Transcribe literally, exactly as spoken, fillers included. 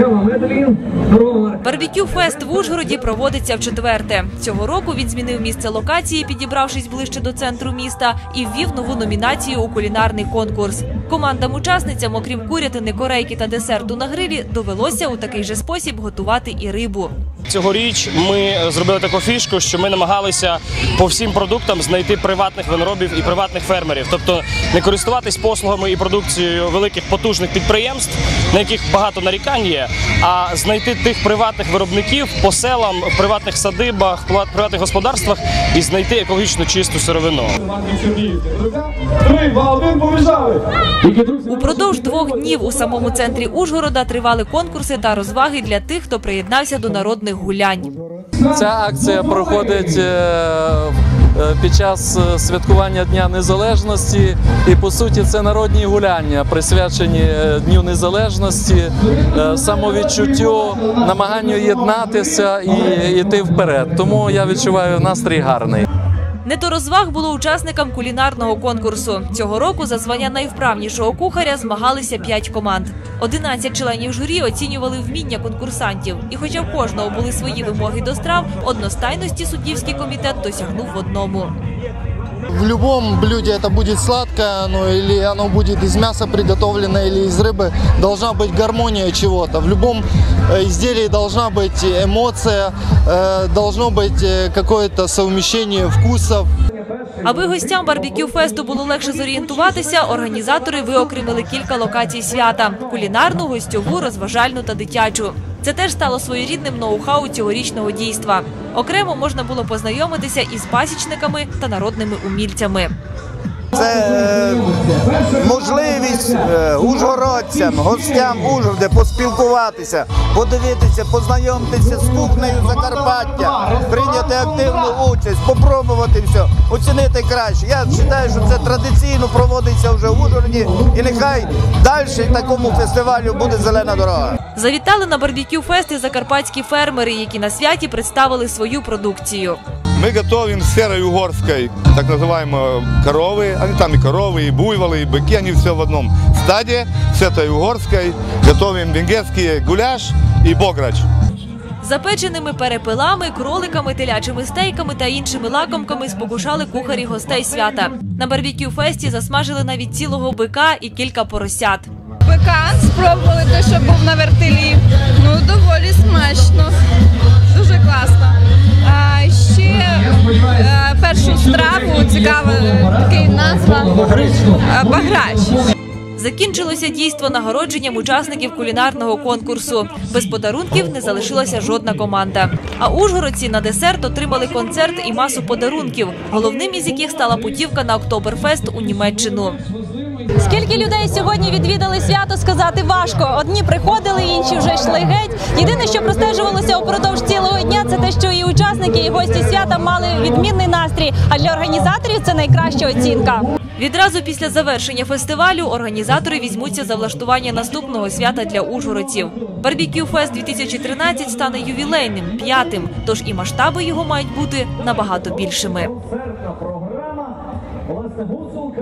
Барбекю-фест в Ужгороді проводиться вчетверте. Цього року він змінив місце локації, підібравшись ближче до центру міста, і ввів нову номінацію у кулінарний конкурс. Командам-учасницям, окрім курятини, корейки та десерту на грилі, довелося у такий же спосіб готувати і рибу. Цьогоріч ми зробили таку фішку, що ми намагалися по всім продуктам знайти приватних виноробів і приватних фермерів. Тобто не користуватись послугами і продукцією великих потужних підприємств, на яких багато нарікань є, а знайти тих приватних виробників по селам, в приватних садибах, в приватних господарствах і знайти екологічно чисту сировину. Упродовж двох днів у самому центрі Ужгорода тривали конкурси та розваги для тих, хто приєднався до народних гулянь. Ця акція проходить під час святкування Дня Незалежності і, по суті, це народні гуляння, присвячені Дню Незалежності, самовідчуттю, намаганню єднатися і йти вперед. Тому я відчуваю настрій гарний. Не до розваг було учасникам кулінарного конкурсу. Цього року за звання найвправнішого кухаря змагалися п'ять команд. одинадцять членів журі оцінювали вміння конкурсантів. І хоча в кожного були свої вимоги до страв, одностайності суддівський комітет досягнув в одному. В любом блюде это будет сладкое, ну, или оно будет из мяса приготовлено, или из рыбы, должна быть гармония чего-то. В любом изделии должна быть эмоция, должно быть какое-то совмещение вкусов. Аби гостям барбекю-фесту було легше зорієнтуватися, організатори виокремили кілька локацій свята – кулінарну, гостьову, розважальну та дитячу. Це теж стало своєрідним ноу-хау цьогорічного дійства. Окремо можна було познайомитися із пасічниками та народними умільцями. Це можливість ужгородцям, гостям Ужгорода поспілкуватися, подивитися, познайомитися з кухнею Закарпаття, прийняти активну участь, попробувати все, оцінити краще. Я вважаю, що це традиційно проводиться вже в Ужгороді, і нехай далі такому фестивалю буде зелена дорога. Завітали на барбекю-фест і закарпатські фермери, які на святі представили свою продукцію. Мы готовим с серой угорской, так называемые коровы, они там и коровы, и буйволы, и быки, они все в одном стаде, с этой угорской. Готовим венгерский гуляш и бограч. Запеченими перепелами, кроликами, телячими стейками та іншими лакомками спокушали кухарі гостей свята. На барбекю-фесті засмажили навіть цілого бика і кілька поросят. Бика спробували те, що був на вертелі. Ну, доволі смачно, дуже класно. А ще а, першу страву, цікава така назва – баграч. Закінчилося дійство нагородженням учасників кулінарного конкурсу. Без подарунків не залишилася жодна команда. А ужгородці на десерт отримали концерт і масу подарунків, головним із яких стала путівка на Октоберфест у Німеччину. Скільки людей сьогодні відвідали свято, сказати важко. Одні приходили, інші вже йшли геть. Єдине, що простежувалося упродовж цілого дня, це те, що і учасники, і гості свята мали відмінний настрій. А для організаторів це найкраща оцінка. Відразу після завершення фестивалю організатори візьмуться за влаштування наступного свята для ужгородців. Барбекю-фест дві тисячі тринадцять стане ювілейним, п'ятим, тож і масштаби його мають бути набагато більшими.